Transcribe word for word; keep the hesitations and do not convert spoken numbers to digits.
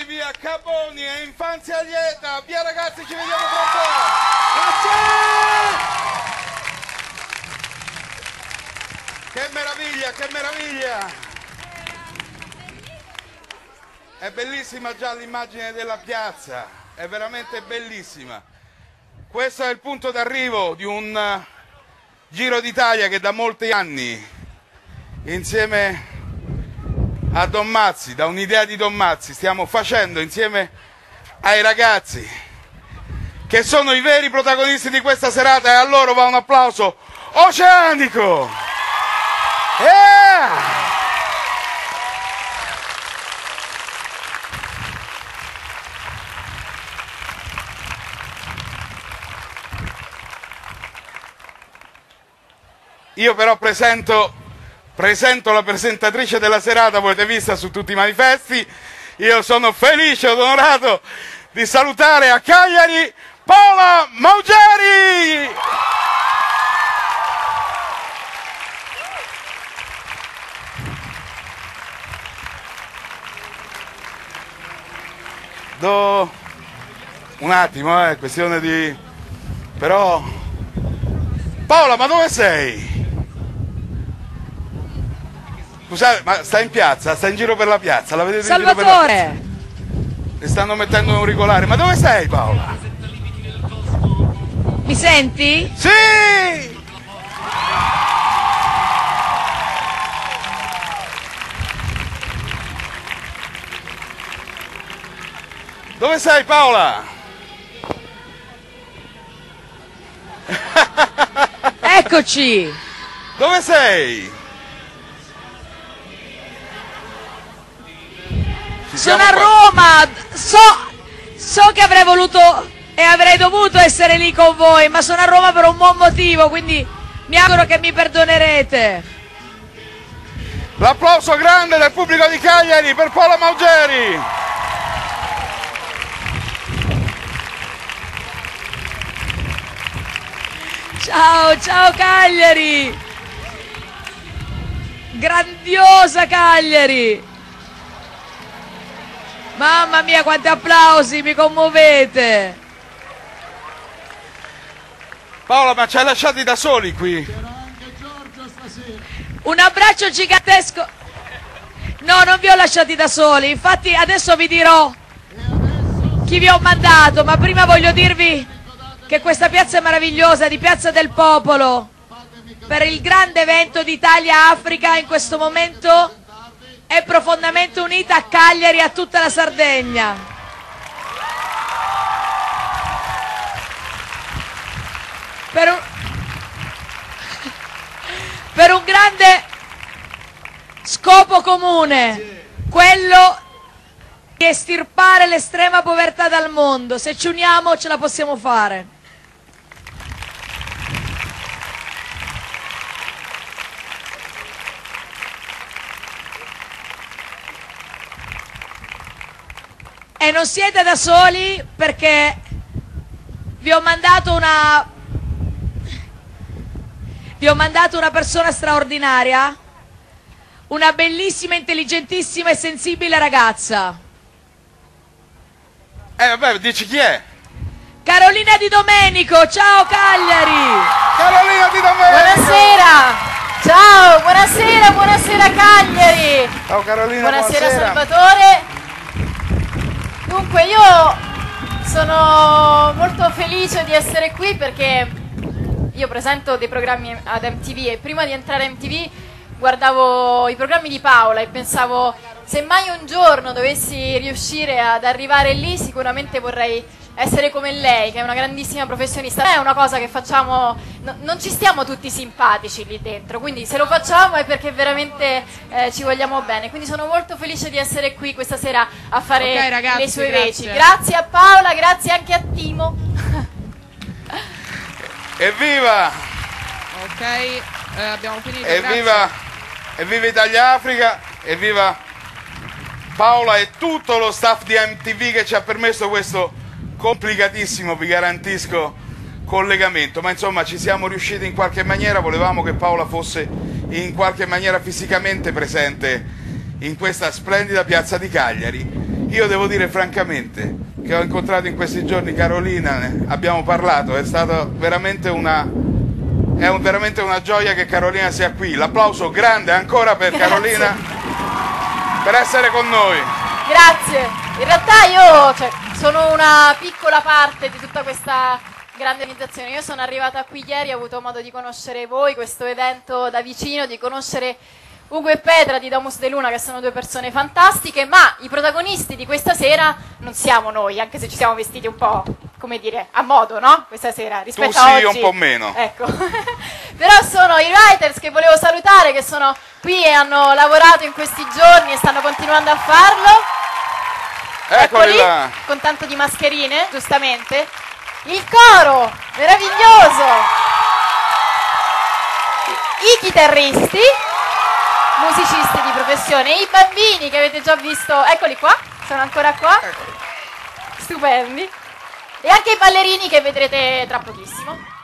via Caboni e Infanzia Lieta. Via ragazzi, ci vediamo tra un po'. Grazie! Che meraviglia, che meraviglia! È bellissima già l'immagine della piazza, è veramente bellissima. Questo è il punto d'arrivo di un uh, Giro d'Italia che da molti anni, insieme a Don Mazzi, da un'idea di Don Mazzi, stiamo facendo insieme ai ragazzi che sono i veri protagonisti di questa serata, e a loro va un applauso oceanico. Yeah! Io però presento, presento la presentatrice della serata, voi avete vista su tutti i manifesti. Io sono felice ed onorato di salutare a Cagliari Paola Maugeri! Do un attimo, è eh, questione di... però... Paola, ma dove sei? Scusate, ma sta in piazza? Sta in giro per la piazza? La vedete in giro per la piazza? Le stanno mettendo un auricolare. Ma dove sei, Paola? Mi senti? Sì! Dove sei, Paola? Eccoci! Dove sei? Sono a Roma, so, so che avrei voluto e avrei dovuto essere lì con voi, ma sono a Roma per un buon motivo, quindi mi auguro che mi perdonerete. L'applauso grande del pubblico di Cagliari per Paola Maugeri. Ciao, ciao Cagliari! Grandiosa Cagliari! Mamma mia, quanti applausi, mi commuovete! Paola, ma ci hai lasciati da soli qui? Un abbraccio gigantesco! No, non vi ho lasciati da soli, infatti adesso vi dirò chi vi ho mandato, ma prima voglio dirvi che questa piazza è meravigliosa, di Piazza del Popolo, per il grande evento d'Italia-Africa in questo momento è profondamente unita a Cagliari e a tutta la Sardegna. Per un, per un grande scopo comune, quello di estirpare l'estrema povertà dal mondo. Se ci uniamo ce la possiamo fare. E non siete da soli, perché vi ho mandato una vi ho mandato una persona straordinaria, una bellissima, intelligentissima e sensibile ragazza. Eh vabbè, dici chi è? Carolina Di Domenico, ciao Cagliari! Carolina Di Domenico! Buonasera! Ciao, buonasera, buonasera Cagliari! Ciao Carolina, buonasera, buonasera Salvatore! Dunque, io sono molto felice di essere qui perché io presento dei programmi ad M T V e prima di entrare a M T V guardavo i programmi di Paola e pensavo, se mai un giorno dovessi riuscire ad arrivare lì, sicuramente vorrei essere come lei, che è una grandissima professionista. Non è una cosa che facciamo, no, non ci stiamo tutti simpatici lì dentro, quindi se lo facciamo è perché veramente eh, ci vogliamo bene. Quindi sono molto felice di essere qui questa sera a fare okay, ragazzi, le sue grazie. veci. Grazie a Paola, grazie anche a Timo. Evviva! Ok, eh, abbiamo finito. Evviva! Evviva Italia Africa! Evviva Paola e tutto lo staff di M T V che ci ha permesso questo complicatissimo, vi garantisco, collegamento. Ma insomma ci siamo riusciti in qualche maniera. Volevamo che Paola fosse in qualche maniera fisicamente presente in questa splendida piazza di Cagliari, Io devo dire francamente che ho incontrato in questi giorni Carolina, ne abbiamo parlato, è stata veramente una, è un, veramente una gioia che Carolina sia qui. L'applauso grande ancora per Grazie. Carolina per essere con noi. Grazie. In realtà io cioè, sono una piccola parte di tutta questa grande organizzazione. Io sono arrivata qui ieri, ho avuto modo di conoscere voi, questo evento da vicino, di conoscere Ugo e Petra di Domus de Luna, che sono due persone fantastiche, ma i protagonisti di questa sera non siamo noi, anche se ci siamo vestiti un po', come dire, a modo, no? Questa sera, rispetto Tu a sì, oggi. un po' meno. Ecco. Però sono i writers che volevo salutare, che sono qui e hanno lavorato in questi giorni e stanno continuando a farlo. Eccoli là. Con tanto di mascherine, giustamente. Il coro, meraviglioso. I chitarristi, musicisti di professione, i bambini che avete già visto, eccoli qua, sono ancora qua, stupendi, e anche i ballerini che vedrete tra pochissimo.